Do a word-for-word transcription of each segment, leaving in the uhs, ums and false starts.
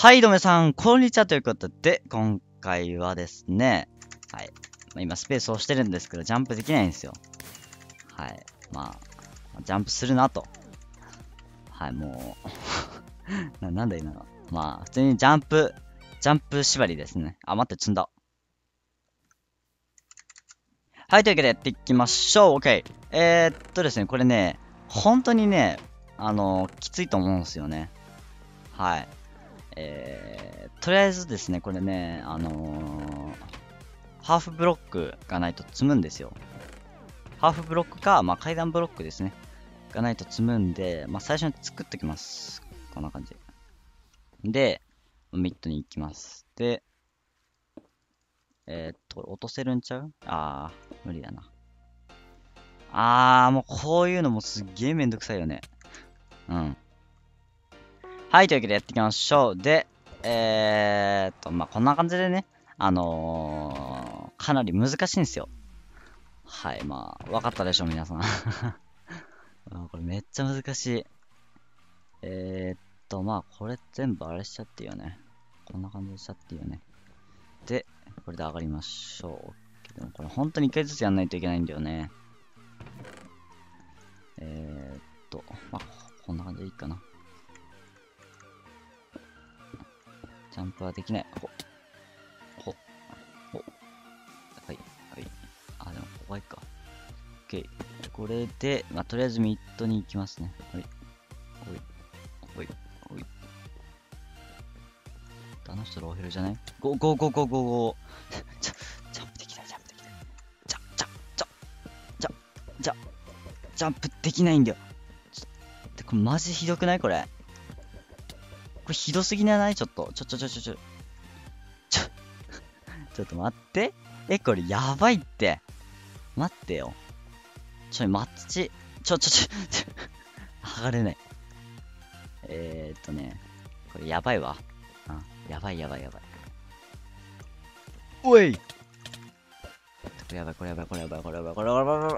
はい、どめさん、こんにちはということで、今回はですね、はい。まあ、今、スペースを押してるんですけど、ジャンプできないんですよ。はい。まあ、ジャンプするなと。はい、もうな、なんだ今の。まあ、普通にジャンプ、ジャンプ縛りですね。あ、待って、積んだ。はい、というわけでやっていきましょう。OK。えー、っとですね、これね、本当にね、あのー、きついと思うんですよね。はい。えー、とりあえずですね、これね、あのー、ハーフブロックがないと積むんですよ。ハーフブロックか、まあ、階段ブロックですね。がないと積むんで、まあ、最初に作っておきます。こんな感じ。で、ミッドに行きます。で、えー、っと、落とせるんちゃう？あー、無理だな。あー、もうこういうのもすっげーめんどくさいよね。うん。はい、というわけでやっていきましょう。で、えーっと、まあ、こんな感じでね、あのー、かなり難しいんですよ。はい、まあ、わかったでしょ、皆さん。あこれめっちゃ難しい。えー、っと、まあ、これ全部あれしちゃっていいよね。こんな感じでしちゃっていいよね。で、これで上がりましょう。でもこれ本当に一回ずつやんないといけないんだよね。えー、っと、まあ、こんな感じでいいかな。ジャンプはできない。ほ、ほ、ほ。はい、はい。あ、でもここはいいか。OK。これで、まあ、とりあえずミッドに行きますね。はい。ほい、ほい、ほい。あの人ローヘルじゃない？ゴーゴーゴーゴーゴーゴー。ジャンプできない、ジャンプできない。ジャ、ジャ、ジャ、ジャ、ジャ、ジャンプできないんだよ。ちょっと、これマジひどくないこれ。これひどすぎじゃない？ちょっと、ちょちょちょちょちょ。ちょ、ちょっと待って。え、これやばいって。待ってよ。ちょ、マッチ。ちょちょちょ、ちょ、剥がれない。えーっとね、これやばいわ。うん、やばいやばいやばい。おい！これやばい、これやばい、これやばい、これやばい、これやばい、これやばい。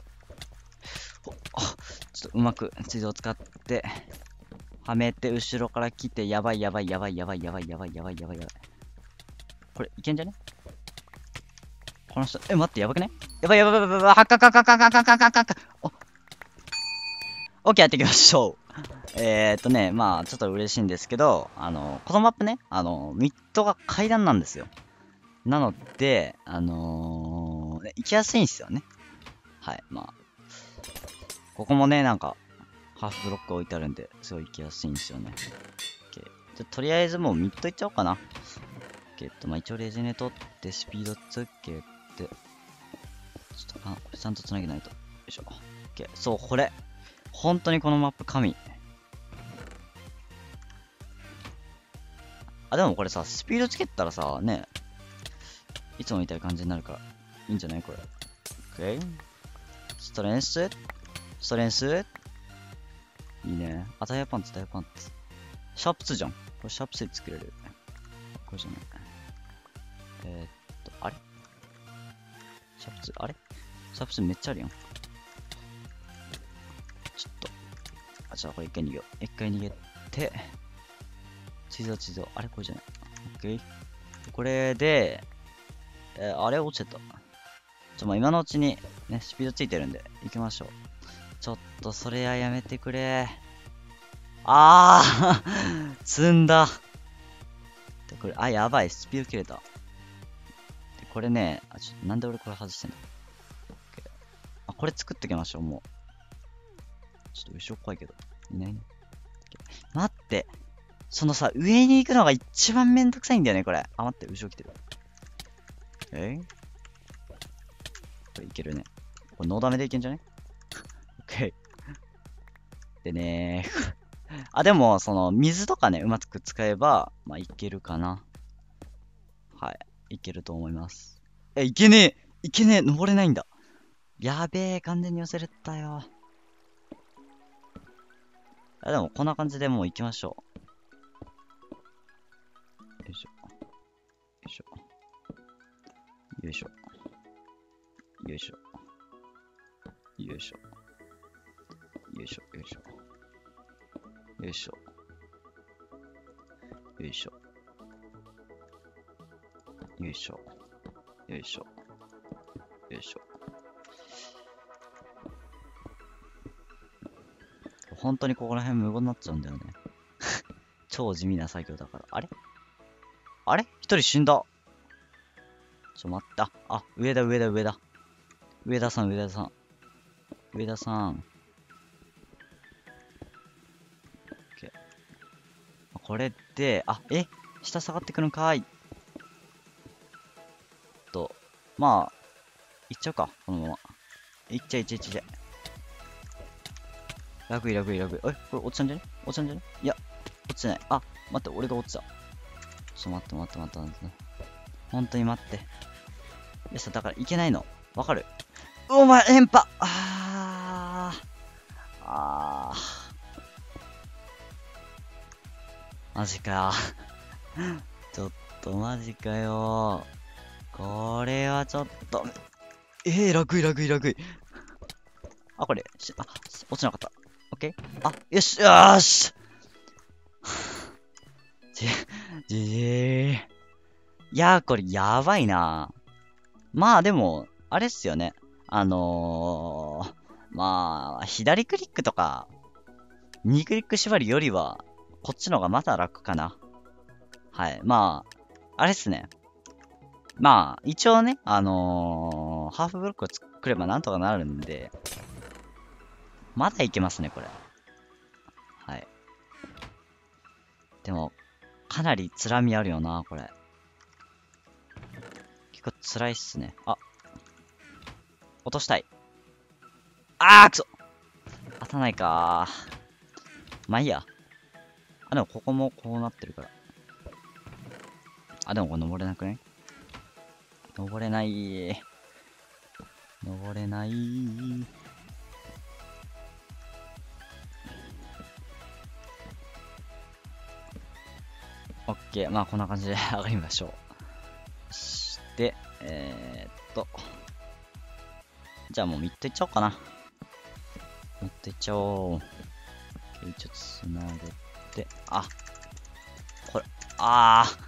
ちょっとうまく地図を使って、はめて、後ろから来て、やばいやばいやばいやばいやばいやばいやばいやばいやばい。これ、いけんじゃね？この人、え、待って、やばくね？やばいやばいやばいやばい、はっかかかかかかかかかか。お、オッケーやっていきましょう。えーっとね、まあ、ちょっと嬉しいんですけど、あの、このマップね、あの、ミッドが階段なんですよ。なので、あのー、行きやすいんですよね。はい、まあ。ここもね、なんか、ハーフブロック置いてあるんで、すごい行きやすいんですよね。OK。じゃ、とりあえずもうミッド行っちゃおうかな。OK。えっと、まあ、一応レジネ取って、スピードつけて、ちょっと、あ、これちゃんと繋げないと。よいしょ。OK。そう、これ。本当にこのマップ神。あ、でもこれさ、スピードつけたらさ、ね、いつもみたいな感じになるから、いいんじゃないこれ。OK。ストレンスストレンスいいね。あ、タイヤパンツ、タイヤパンツ。シャープツーじゃん。これシャープスリー作れる。これじゃない。えー、っと、あれシャープツー、あれシャープツーめっちゃあるやん。ちょっと。あ、じゃあこれ一回逃げよう。一回逃げて、地図地図あれこれじゃない。オッケー。これで、えー、あれ落ちてた。ちょ、まあ、今のうちに、ね、スピードついてるんで、行きましょう。ちょっと、それはやめてくれ。あー積んだ。で、これ、あ、やばい。スピード切れた。で、これね、あ、ちょっと、なんで俺これ外してんの？あ、これ作っておきましょう、もう。ちょっと後ろ怖いけど。いないね。待って。そのさ、上に行くのが一番めんどくさいんだよね、これ。あ、待って、後ろ来てる。えこれいけるね。これノーダメでいけんじゃね？ OK。でねー。あ、でも、その、水とかね、うまく使えば、まあ、いけるかな。はい。いけると思います。え、いけねえいけねえ登れないんだ。やべえ、完全に寄せれたよ。あ、でも、こんな感じでもう行きましょう。よいしょ。よいしょ。よいしょ。よいしょ。よいしょ。よいしょ。よいしょ。よいしょ。よいしょ。 よいしょ。よいしょ。よいしょ。本当にここら辺無言になっちゃうんだよね。超地味な作業だから。あれあれ一人死んだ。ちょ、待った。あ、上だ、上だ、上だ。上田さん、上田さん。上田さん。OK。これで、あ、え下下がってくるんかーい。と、まあ、いっちゃうか、このまま。いっちゃい、いっちゃい、いっちゃい。楽い、楽い、楽い。え、これ落ちたんじゃね落ちたんじゃねいや、落ちてない。あ、待って、俺が落ちた。ちょっと待って、待って、待って、待って。本当に待って。よし、だからいけないの。わかるお前、連覇あー。あー。マジか。ちょっとマジかよ。これはちょっと。えー、楽い、楽い、楽い。あ、これ、あ、落ちなかった。オッケーあ、よし、よーしじ、じじー。いやー、これやばいな。まあでも、あれっすよね。あのー、まあ、左クリックとか、にクリック縛りよりは、こっちの方がまだ楽かな。はい。まあ、あれっすね。まあ、一応ね、あのー、ハーフブロックを作ればなんとかなるんで、まだいけますね、これ。はい。でも、かなり辛みあるよな、これ。結構辛いっすね。あ。落としたい。あーくそ当たないかー。まあいいや。あ、でもここもこうなってるから。あ、でもこれ登れなくね登れない。登れない。オッケー。まあこんな感じで上がりましょう。そして、えー、っと。じゃあもうミッドいっちゃおうかな。ミッドいっちゃおう。ちょっとつなげて。あ。これ。あー。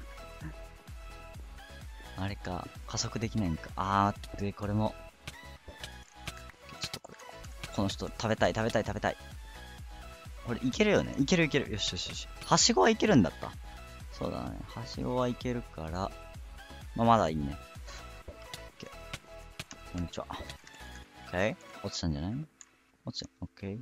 あれか。加速できないんか。あー。で、これも。ちょっとこれ。この人食べたい、食べたい、食べたい。これいけるよね。いけるいける。よしよしよし。はしごはいけるんだった。そうだね。はしごはいけるから。まあ、まだいいね。OK。こんにちは。OK。落ちたんじゃない落ちた。OK。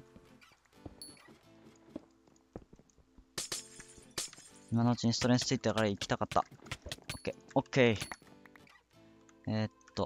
今のうちにストレンスついてたから行きたかった。OK。OK。えー、っと。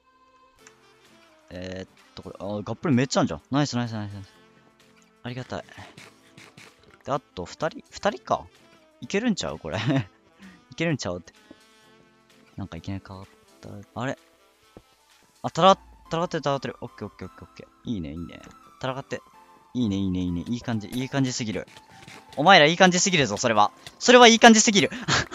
えー、っと、これ、あ、ガップルめっちゃあるじゃん。ナイスナイスナイスナイス。ありがたい。で、あと、二人二人か。いけるんちゃうこれ。いけるんちゃうって。なんかいけないかった。あれあ、たら、たらってる、たらってる。オッケーオッケーオッケーオッケー。いいね、いいね。たらがって。いいね、いいね、いいね。いい感じ、いい感じすぎる。お前らいい感じすぎるぞ、それは。それはいい感じすぎる。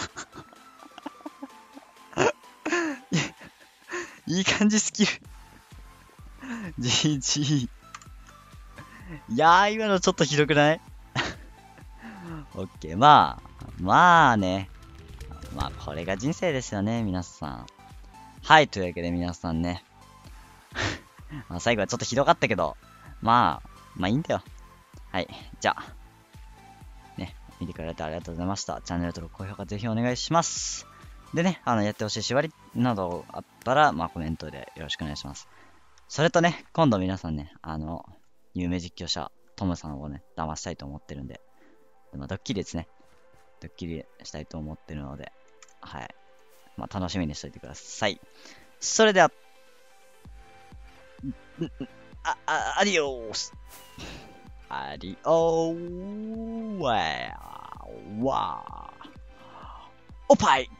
いい感じすぎる。ジージー。いやー、今のちょっとひどくないオッケー、まあ、まあね。まあ、これが人生ですよね、皆さん。はい、というわけで皆さんね。まあ最後はちょっとひどかったけど、まあ、まあいいんだよ。はい、じゃあ。ね、見てくれてありがとうございました。チャンネル登録、高評価ぜひお願いします。でね、あの、やってほしい縛りなどあったら、まあコメントでよろしくお願いします。それとね、今度皆さんね、あの、有名実況者、トムさんをね、騙したいと思ってるんで、でもドッキリですね。ドッキリしたいと思ってるので、はい。まあ楽しみにしておいてください。それでは、あ、あ、アディオースアディオーわーわーおっぱい